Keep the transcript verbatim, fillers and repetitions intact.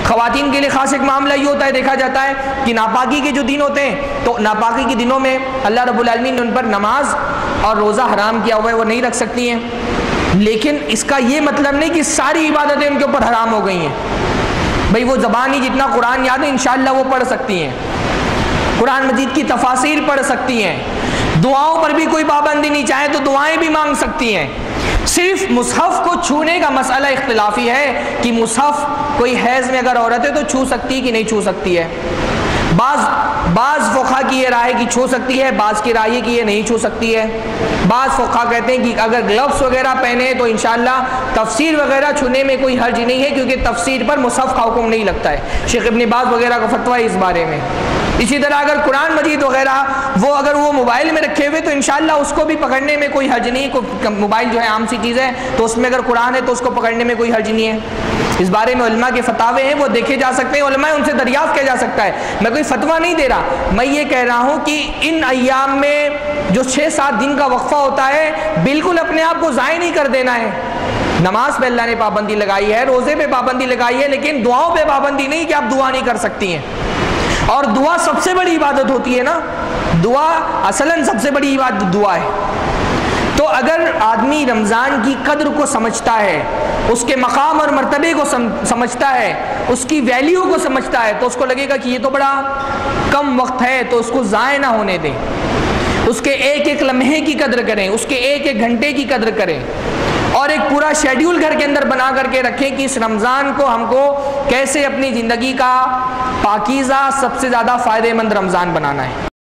خواتین کے لیے خاص ایک معاملہ یہ ہوتا ہے، دیکھا جاتا ہے کہ ناپاکی کے جو دن ہوتے ہیں تو ناپاکی کے دنوں میں اللہ رب العالمین نے ان پر نماز اور روزہ حرام کیا ہوا ہے، وہ نہیں رکھ سکتی ہیں. لیکن اس کا یہ مطلب نہیں کہ ساری عبادتیں ان کے اوپر حرام ہو گئی ہیں. بھئی وہ زبانی جتنا قرآن یاد ہے انشاءاللہ وہ پڑھ سکتی ہیں، قرآن مجید کی تفاسیر پڑھ سکتی ہیں، دعاؤں پر بھی کوئی پابندی نہیں، چاہے تو دعائیں بھی مانگ سکتی ہیں. صرف مصحف کو چھونے کا مسئلہ اختلافی ہے کہ مصحف کوئی حیض میں اگر عورت ہے تو چھو سکتی ہے کہ نہیں چھو سکتی ہے. بعض بعض فقہا کی یہ رائے کہ چھو سکتی ہے، بعض کی رائے کی یہ نہیں چھو سکتی ہے. بعض فقہا کہتے ہیں کہ اگر گلوز وغیرہ پہنے تو انشاءاللہ تفسیر وغیرہ چھونے میں کوئی حرج نہیں ہے، کیونکہ تفسیر پر مصحف کا حکم نہیں لگتا ہے. شیخ ابن باز وغیرہ کا فتویٰ ہے اس بارے میں. اسی طرح اگر قرآن مجید وغیرہ وہ اگر وہ موبائل میں رکھے ہوئے تو انشاءاللہ اس کو بھی پکڑنے میں کوئی حرج نہیں ہے. موبائل جو ہے عام سی چیز ہے تو اس میں اگر قرآن ہے تو اس کو پکڑنے میں کوئی حرج نہیں ہے. اس بارے میں علماء کے فتاوے ہیں، وہ دیکھے جا سکتے ہیں، علماء ان سے دریافت کیا جا سکتا ہے. میں کوئی فتویٰ نہیں دے رہا، میں یہ کہہ رہا ہوں کہ ان ایام میں جو چھ سات دن کا وقفہ ہوتا ہے بالکل اپنے آپ کو ضائع نہیں کر دینا ہے. نماز پہ اللہ نے پابندی لگائی ہے، روزے پہ پابندی لگائی ہے، لیکن دعاؤں پہ پابندی نہیں کہ آپ دعا نہیں کر سکتی ہیں. اور دعا سب سے بڑی عبادت ہوتی ہے نا، دعا اصلاً سب سے بڑی عبادت دعا ہے. تو اگر آدمی رمضان کی قدر کو سمجھتا ہے، اس کے مقام اور مرتبے کو سمجھتا ہے، اس کی ویلیو کو سمجھتا ہے، تو اس کو لگے گا کہ یہ تو بڑا کم وقت ہے، تو اس کو ضائع نہ ہونے دیں. اس کے ایک ایک لمحے کی قدر کریں، اس کے ایک ایک گھنٹے کی قدر کریں، اور ایک پورا شیڈیول گھر کے اندر بنا کر کے رکھیں کہ اس رمضان کو ہم کو کیسے اپنی زندگی کا پاکیزہ سب سے زیادہ فائدہ مند رمضان بنانا ہے.